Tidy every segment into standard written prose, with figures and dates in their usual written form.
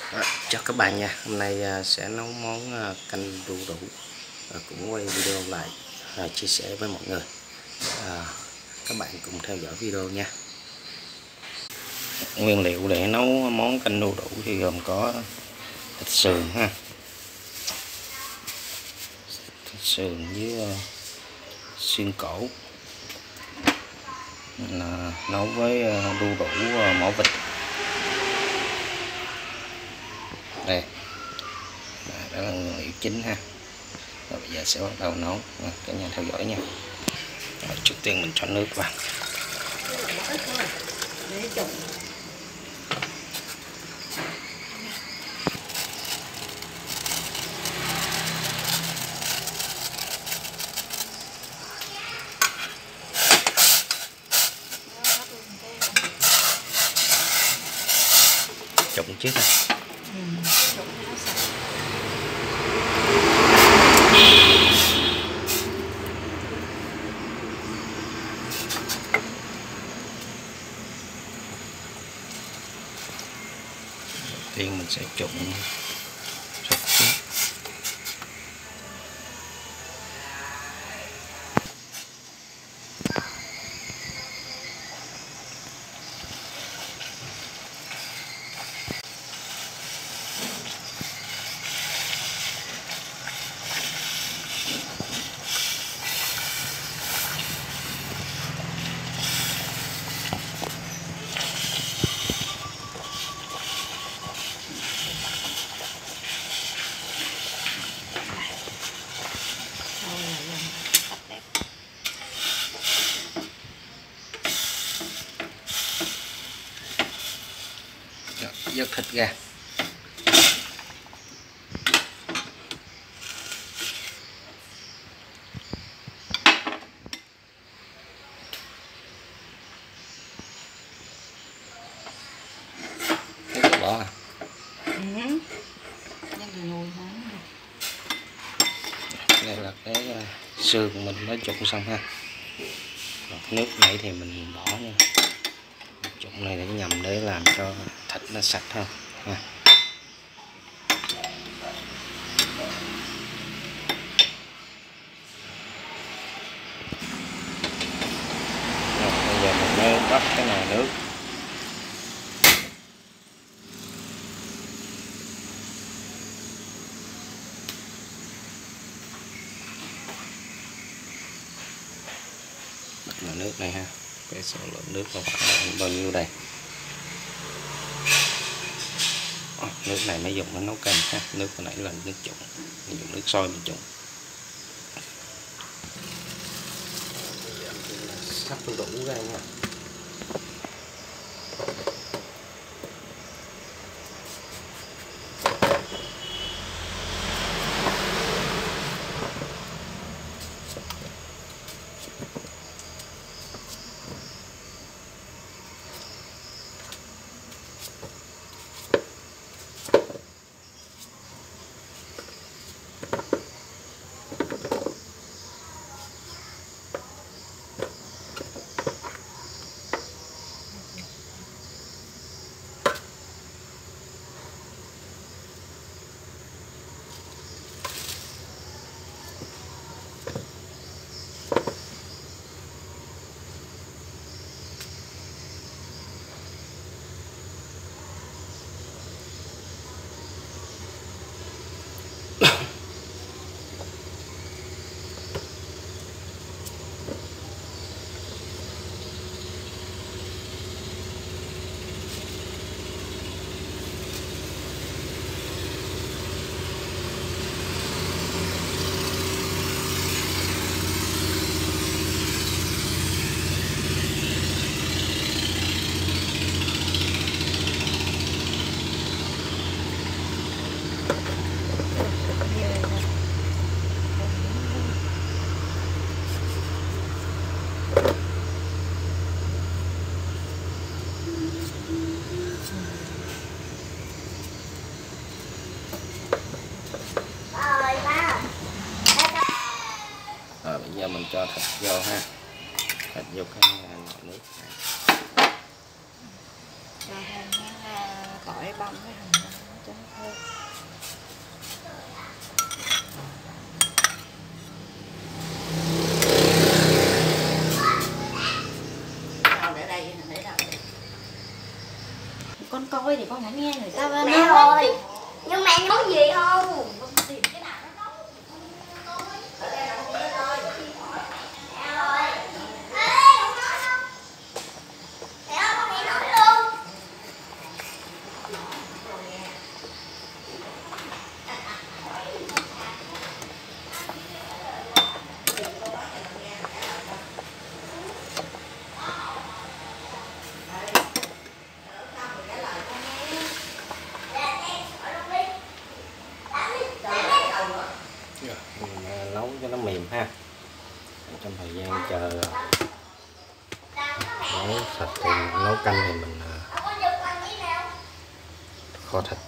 Chào các bạn nha, hôm nay sẽ nấu món canh đu đủ, cũng quay video lại chia sẻ với mọi người. Các bạn cùng theo dõi video nha. Nguyên liệu để nấu món canh đu đủ thì gồm có thịt sườn ha, thịt sườn với xương cổ, nấu với đu đủ mỡ vịt. Đây, đó là nguyên liệu chính ha. Rồi bây giờ sẽ bắt đầu nấu, cả nhà theo dõi nha. Rồi, trước tiên mình cho nước vào. Trụng trước ha. Tiên mình sẽ trụng sốt trước. Vớt thịt ra. Cái có bỏ à? Đây là cái xương mình đã trụng xong ha. Nước nãy thì mình bỏ nha. Trụng này để nhằm để làm cho thịt nó sạch hơn ha. Rồi, bây giờ mình mới bắt cái nồi nước. Bắt nồi nước này ha. Cái số lượng nước là bao nhiêu đây? Nước này mới dùng để nấu canh ha. Nước hồi nãy là nước trụng, mình dùng nước sôi mình trụng. Sắp đủ ra nha. Bây giờ mình cho thịt vô ha, thịt vô cái nồi nước này. Cho thêm khỏi băm cái hành cho Con coi thì con hãy nghe người ta mẹ ơi, nhưng mẹ nói gì không? tìm cái nào nó nấu. Mình nấu cho nó mềm ha. Trong thời gian chờ nấu sạch thì nấu canh thì mình kho thịt.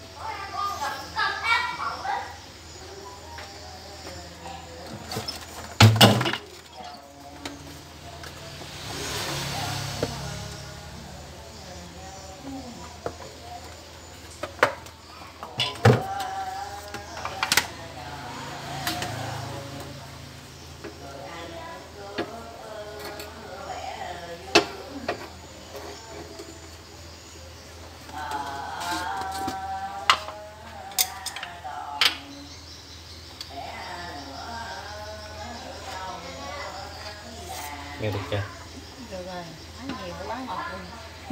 Nghe được chưa? Được rồi, quá nhiều quá ngọt luôn.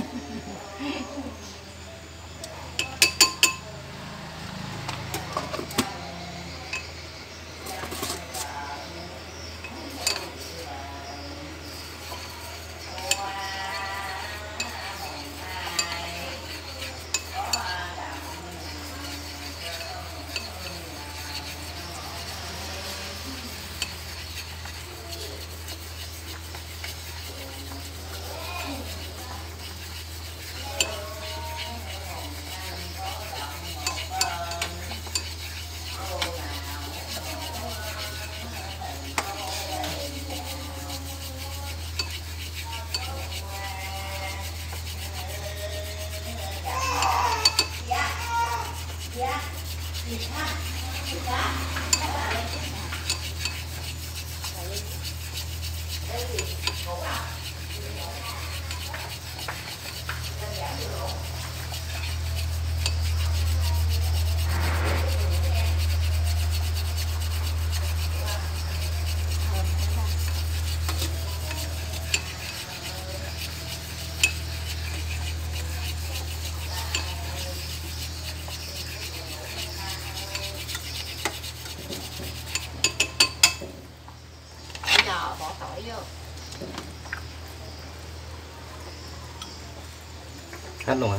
Bỏ tỏi vô. Hết luôn hả?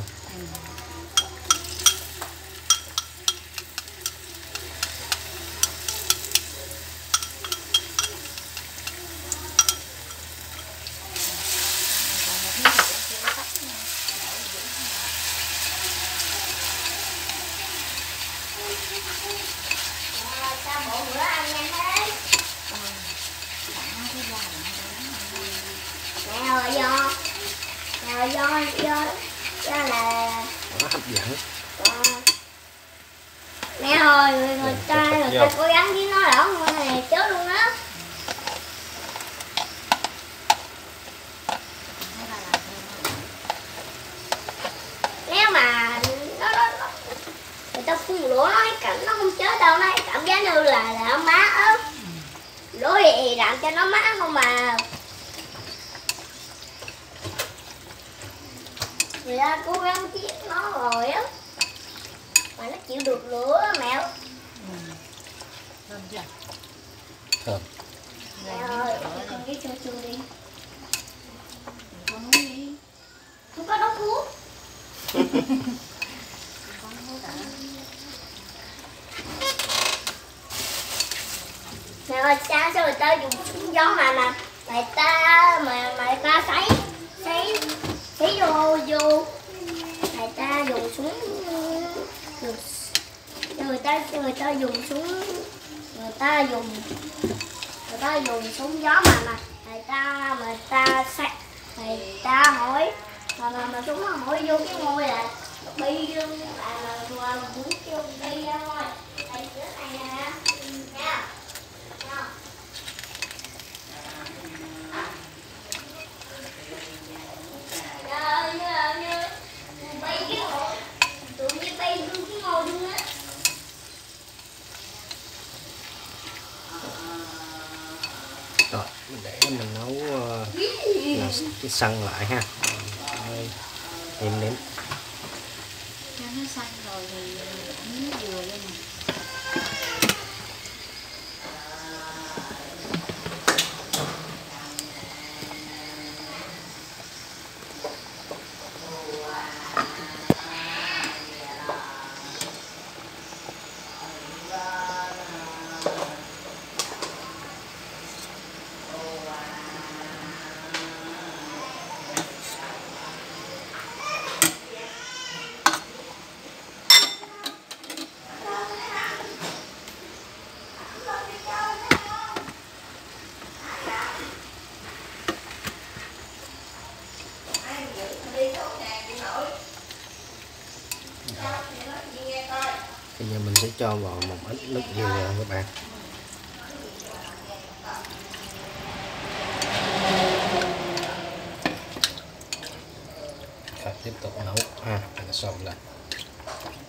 Sao mỗi bữa ăn nhanh thế? Mẹ ơi do là Nó hấp dẫn. mẹ ơi người ta cố gắng với nó đỡ ngon này chết luôn đó. Nếu mà nó người ta phun lửa nó không chết đâu, nó cảm giác như là nó má á, lửa thì làm cho nó má không mà. Người ta cố gắng giết nó rồi á mà nó chịu được lửa á mẹ. Thơm chưa? Thơm. Mẹ ơi con cái chua chua đi. Con nấu đi. Không có đốt thuốc. Con nấu đã. Mẹ ơi sao người ta dùng súng gió mà người ta sấy vô người ta dùng súng người ta dùng súng người ta dùng súng gió mà người ta hỏi mà súng nó hỏi vô cái ngôi là bi là muốn kêu đi ra thôi. Đây chỗ này nè. Nha. Nha. Bay cái ngồi. Tụi như bay luôn cái ngồi luôn á. Rồi mình để mình nấu cái xăng lại ha. Nêm nếm. Cho nó xanh rồi thì ấm nước dừa lên nè. Bây giờ mình sẽ cho vào một ít nước dừa các bạn. Rồi, tiếp tục nấu ha, mình xông lên.